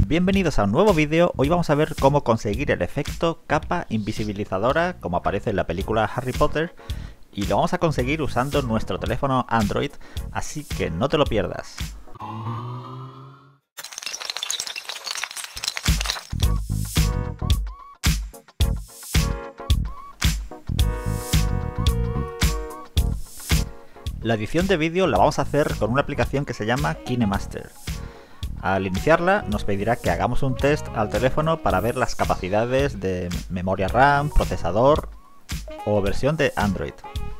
Bienvenidos a un nuevo vídeo. Hoy vamos a ver cómo conseguir el efecto capa invisibilizadora como aparece en la película Harry Potter, y lo vamos a conseguir usando nuestro teléfono Android, así que no te lo pierdas. La edición de vídeo la vamos a hacer con una aplicación que se llama KineMaster. Al iniciarla nos pedirá que hagamos un test al teléfono para ver las capacidades de memoria RAM, procesador o versión de Android.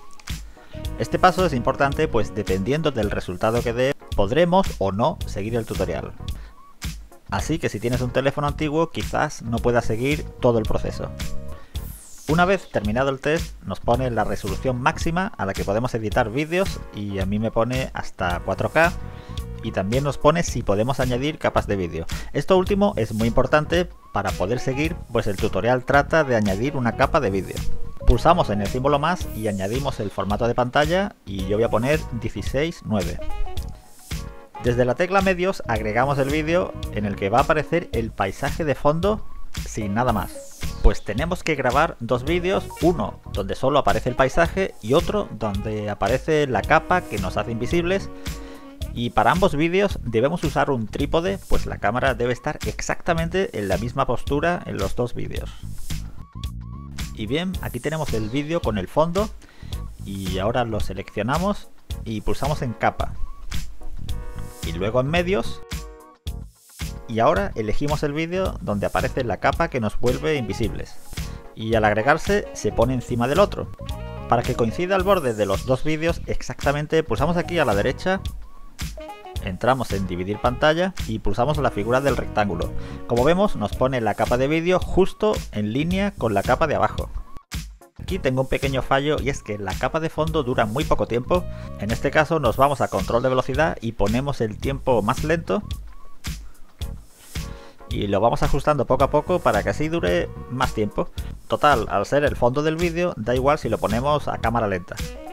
Este paso es importante, pues dependiendo del resultado que dé, podremos o no seguir el tutorial. Así que si tienes un teléfono antiguo, quizás no puedas seguir todo el proceso. Una vez terminado el test, nos pone la resolución máxima a la que podemos editar vídeos, y a mí me pone hasta 4K. Y también nos pone si podemos añadir capas de vídeo. Esto último es muy importante para poder seguir, pues el tutorial trata de añadir una capa de vídeo. Pulsamos en el símbolo más y añadimos el formato de pantalla, y yo voy a poner 16:9. Desde la tecla medios agregamos el vídeo en el que va a aparecer el paisaje de fondo sin nada más. Pues tenemos que grabar dos vídeos, uno donde solo aparece el paisaje y otro donde aparece la capa que nos hace invisibles. Y para ambos vídeos debemos usar un trípode, pues la cámara debe estar exactamente en la misma postura en los dos vídeos. Y bien, aquí tenemos el vídeo con el fondo, y ahora lo seleccionamos y pulsamos en capa. Y luego en medios. Y ahora elegimos el vídeo donde aparece la capa que nos vuelve invisibles. Y al agregarse se pone encima del otro. Para que coincida el borde de los dos vídeos exactamente, pulsamos aquí a la derecha. Entramos en dividir pantalla y pulsamos la figura del rectángulo. Como vemos, nos pone la capa de vídeo justo en línea con la capa de abajo. Aquí tengo un pequeño fallo, y es que la capa de fondo dura muy poco tiempo. En este caso nos vamos a control de velocidad y ponemos el tiempo más lento. Y lo vamos ajustando poco a poco para que así dure más tiempo. Total, al ser el fondo del vídeo, da igual si lo ponemos a cámara lenta.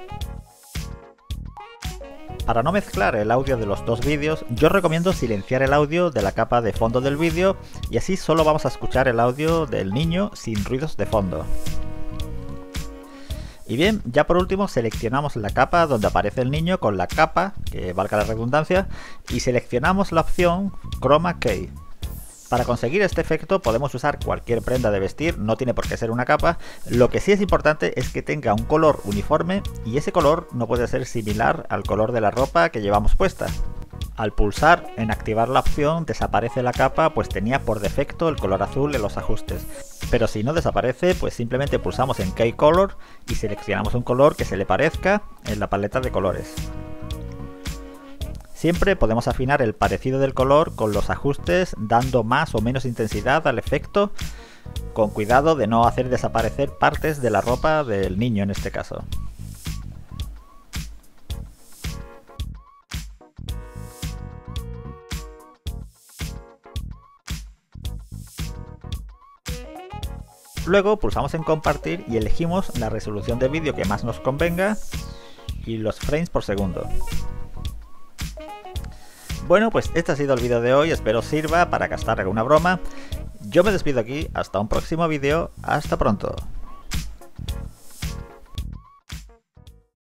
Para no mezclar el audio de los dos vídeos, yo recomiendo silenciar el audio de la capa de fondo del vídeo, y así solo vamos a escuchar el audio del niño sin ruidos de fondo. Y bien, ya por último seleccionamos la capa donde aparece el niño con la capa, que valga la redundancia, y seleccionamos la opción Chroma Key. Para conseguir este efecto podemos usar cualquier prenda de vestir, no tiene por qué ser una capa. Lo que sí es importante es que tenga un color uniforme, y ese color no puede ser similar al color de la ropa que llevamos puesta. Al pulsar en activar la opción desaparece la capa, pues tenía por defecto el color azul en los ajustes. Pero si no desaparece, pues simplemente pulsamos en Key Color y seleccionamos un color que se le parezca en la paleta de colores. Siempre podemos afinar el parecido del color con los ajustes, dando más o menos intensidad al efecto, con cuidado de no hacer desaparecer partes de la ropa del niño en este caso. Luego pulsamos en compartir y elegimos la resolución de vídeo que más nos convenga y los frames por segundo. Bueno, pues este ha sido el vídeo de hoy, espero os sirva para gastar alguna broma. Yo me despido aquí, hasta un próximo vídeo, hasta pronto.